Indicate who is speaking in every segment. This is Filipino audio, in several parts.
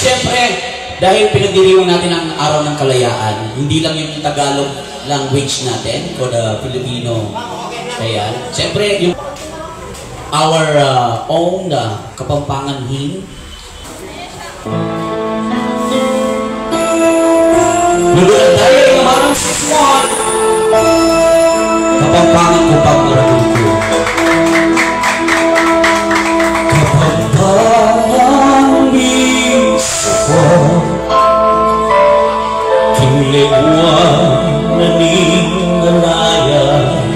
Speaker 1: syempre, dahil pinagdiriwang natin ang Araw ng Kalayaan, hindi lang yung Tagalog language natin o the Filipino. Ayan. Syempre, yung our own Kapampangan hymn. Luguran tayo ng marang sismon. Kapampangan ko pag marang ko. Kapampangan sismon. Kinlewan na ningalaya.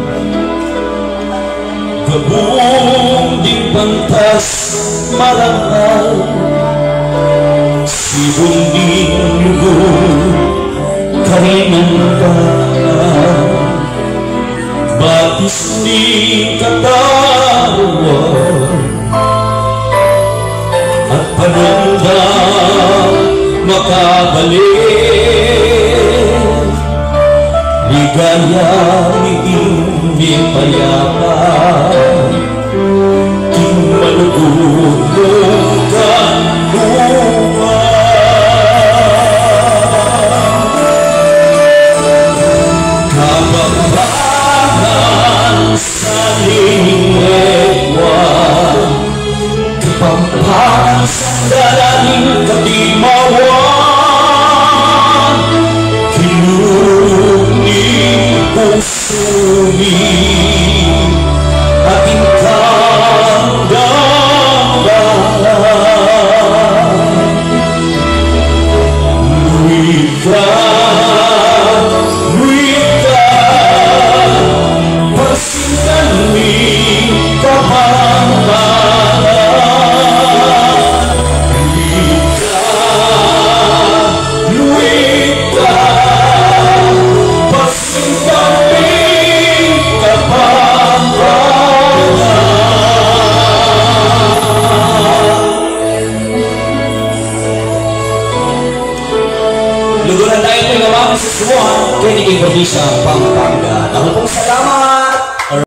Speaker 1: Gabung di pantas marangal. Sibunding lugur karinan ka. Batis di katawan at pananda makabalik. Ligaya ni hindi payapa king malugulong ka lupa. Kapampangan sa lingwewan, kapampangan sa daraning kadimawan, kinuni pusumi ating kandanggalan. Wika, persinan mi kapampangan. Wika, persinan mi Luguran tayo ng mga siswaan kay Niging Probinsya, Pampanga. Dahil pong salamat!